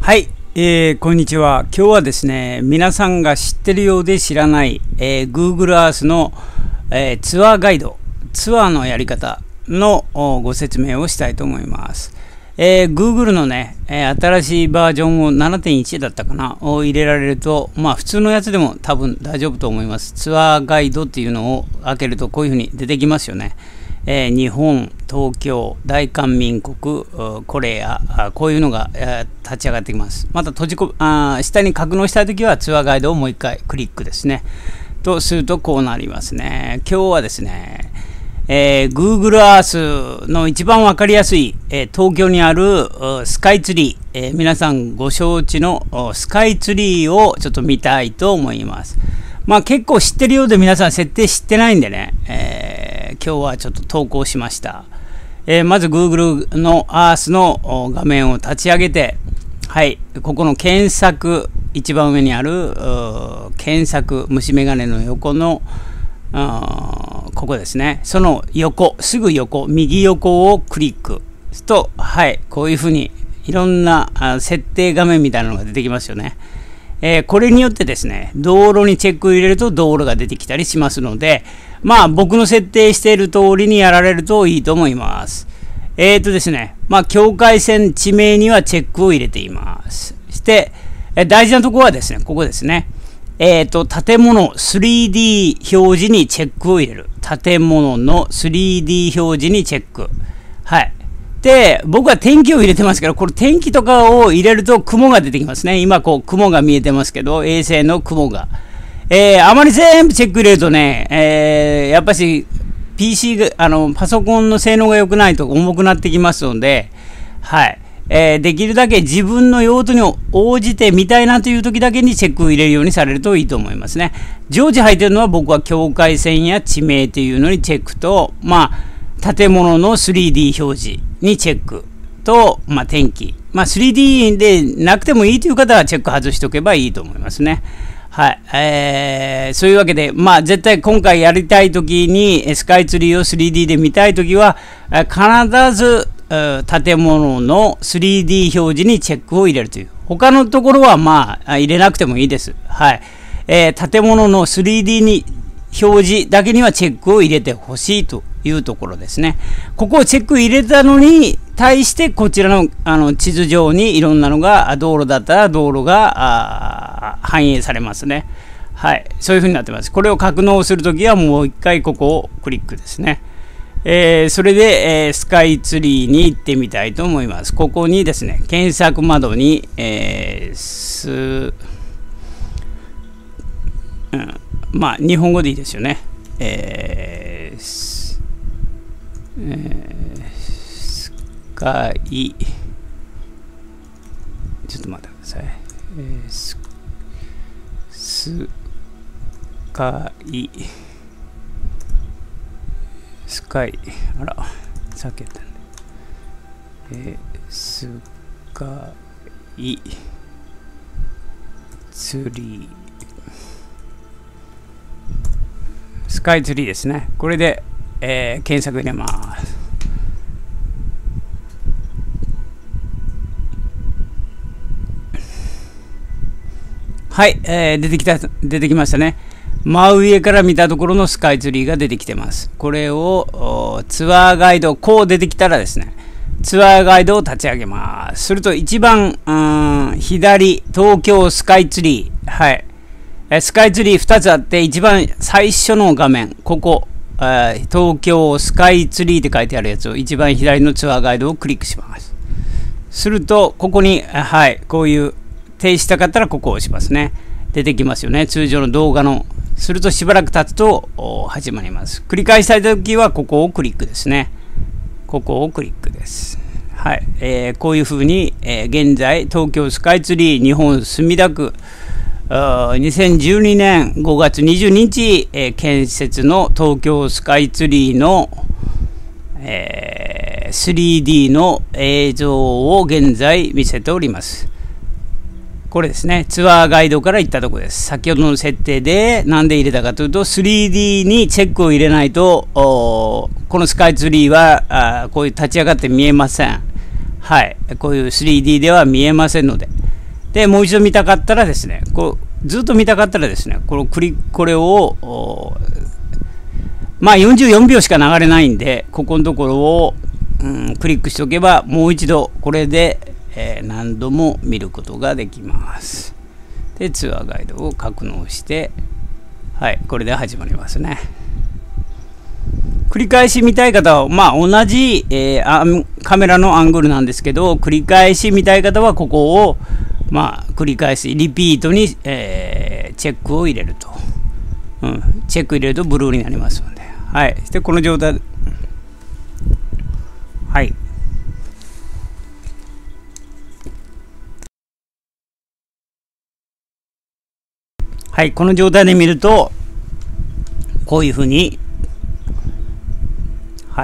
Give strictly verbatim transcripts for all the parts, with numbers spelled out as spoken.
はい、えー、こんにちは。今日はですね、皆さんが知ってるようで知らない、えー、Google Earth の、えー、ツアーガイド、ツアーのやり方のご説明をしたいと思います。えー、Google のね、えー、新しいバージョンを ななてんいち だったかなを入れられると、まあ普通のやつでも多分大丈夫と思います。ツアーガイドっていうのを開けるとこういうふうに出てきますよね。えー、日本、東京、大韓民国、コレア、こういうのが、えー、立ち上がってきます。また閉じこあ下に格納したいときはツアーガイドをもう一回クリックですね。とするとこうなりますね。今日はですね、えー、Google Earth の一番わかりやすい、えー、東京にあるスカイツリー、えー、皆さんご承知のスカイツリーをちょっと見たいと思います。まあ結構知ってるようで皆さん設定知ってないんでね、えー今日はちょっと投稿しました。えー、まず Google の Earth の画面を立ち上げて、はい、ここの検索、一番上にある検索、虫眼鏡の横のここですね。その横、すぐ横、右横をクリックすると、はい、こういうふうにいろんな設定画面みたいなのが出てきますよね。えー、これによってですね、道路にチェックを入れると道路が出てきたりしますので、まあ僕の設定している通りにやられるといいと思います。えーとですね、まあ境界線地名にはチェックを入れています。そして、えー、大事なところはですね、ここですね。えーと、建物 スリーディー 表示にチェックを入れる。建物の スリーディー 表示にチェック。はい。で、僕は天気を入れてますけど、これ天気とかを入れると雲が出てきますね。今こう雲が見えてますけど、衛星の雲が。えー、あまり全部チェック入れるとね、えー、やっぱし ピーシー が、あの、パソコンの性能が良くないと重くなってきますので、はい。えー、できるだけ自分の用途に応じて見たいなという時だけにチェックを入れるようにされるといいと思いますね。常時入ってるのは僕は境界線や地名というのにチェックと、まあ、建物の スリーディー 表示にチェックと、まあ、天気。まあ、スリーディー でなくてもいいという方はチェック外しておけばいいと思いますね。はい。えー、そういうわけで、まあ、絶対今回やりたいときに、スカイツリーを スリーディー で見たいときは、必ず建物の スリーディー 表示にチェックを入れるという。他のところは、まあ、入れなくてもいいです。はい。えー、建物の スリーディー に表示だけにはチェックを入れてほしいというところですね。ここをチェック入れたのに対してこちらの、あの地図上にいろんなのが道路だったら道路が反映されますね。はい。そういうふうになってます。これを格納するときはもう一回ここをクリックですね。えー、それで、えー、スカイツリーに行ってみたいと思います。ここにですね、検索窓に、えー、す、うん、まあ、日本語でいいですよね。えースえー、スカイ、ちょっと待ってください。えー、ス、スカイ、スカイ、あら、避けたね。えー、スカイツリー。スカイツリーですね。これで、えー、検索入れます。はい、えー、出てきた、出てきましたね。真上から見たところのスカイツリーが出てきてます。これをツアーガイド、こう出てきたらですね、ツアーガイドを立ち上げます。すると一番、うん、左、東京スカイツリー。はい。スカイツリーふたつあって、一番最初の画面、ここ、東京スカイツリーって書いてあるやつを一番左のツアーガイドをクリックします。すると、ここに、はい、こういう停止したかったらここを押しますね。出てきますよね。通常の動画の。するとしばらく経つと始まります。繰り返したいときはここをクリックですね。ここをクリックです。はい。えー、こういうふうに、えー、現在、東京スカイツリー日本墨田区、にせんじゅうにねんごがつにじゅうににち、えー、建設の東京スカイツリーの、えー、スリーディー の映像を現在見せております。これですね、ツアーガイドから行ったところです。先ほどの設定で何で入れたかというと、スリーディー にチェックを入れないと、このスカイツリーはあこういう立ち上がって見えません。はい、こういう スリーディー では見えませんので、 で、もう一度見たかったらですね、こうずっと見たかったらですね、このクリこれを、まあよんじゅうよんびょうしか流れないんで、ここのところを、うん、クリックしておけば、もう一度これで、えー、何度も見ることができます。で、ツアーガイドを格納して、はい、これで始まりますね。繰り返し見たい方は、まあ、同じ、えー、カメラのアングルなんですけど、繰り返し見たい方はここを、まあ、繰り返しリピートに、えー、チェックを入れると、うん、チェック入れるとブルーになりますので、はい、でこの状態、はい、はい、この状態で見るとこういうふうに、はい、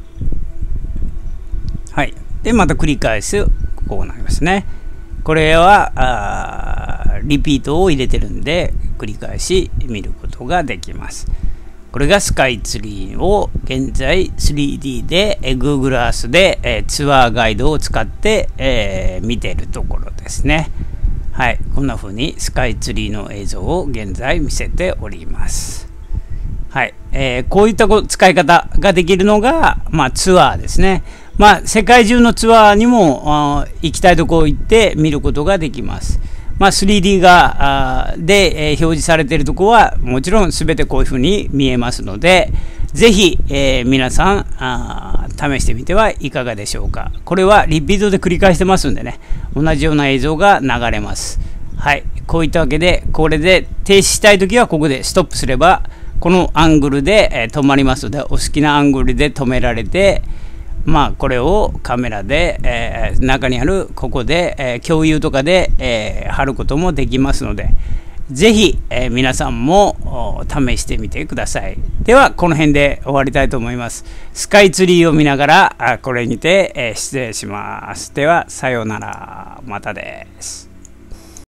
はい、でまた繰り返す、こうなりますね。これはあリピートを入れてるんで、繰り返し見ることができます。これがスカイツリーを現在 スリーディー で、え Google Earth で、えツアーガイドを使って、えー、見ているところですね。はい、こんな風にスカイツリーの映像を現在見せております。はい、えー、こういった使い方ができるのが、まあ、ツアーですね。まあ、世界中のツアーにも行きたいところ行って見ることができます。まあ、スリーディー がで、えー、表示されているところはもちろん全てこういうふうに見えますので、ぜひ、えー、皆さんあ試してみてはいかがでしょうか。これはリピートで繰り返してますんでね、同じような映像が流れます。はい、こういったわけで、これで停止したいときはここでストップすれば、このアングルで、えー、止まりますので、お好きなアングルで止められて、まあこれをカメラで、えー、中にあるここで、えー、共有とかで、えー、貼ることもできますので、ぜひ、えー、皆さんも試してみてください。ではこの辺で終わりたいと思います。スカイツリーを見ながらあこれにて、えー、失礼します。ではさようなら、またです。